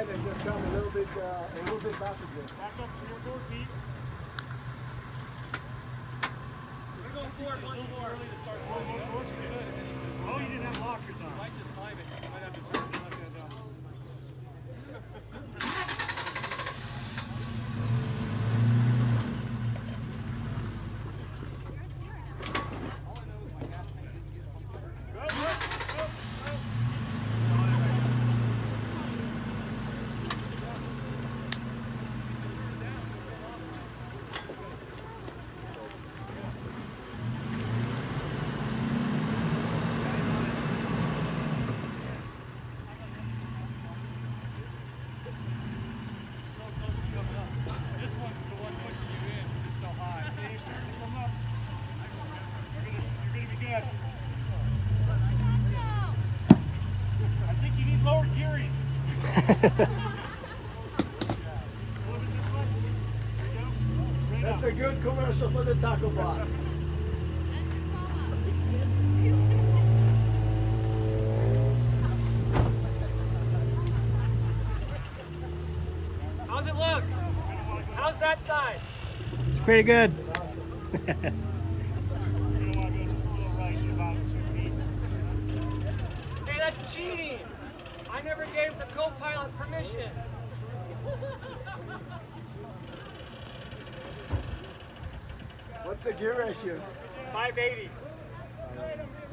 ahead and just come a little bit faster. Back up to your 4 feet. Go forward once more. Early to start moving forward. Oh, you didn't have lockers on. You might just climb it. You might have to turn the left hand down. That's a good commercial for the taco box. How's it look? How's that side? It's pretty good. Hey, that's cheating! I never gave the co-pilot permission. What's the gear ratio? 580.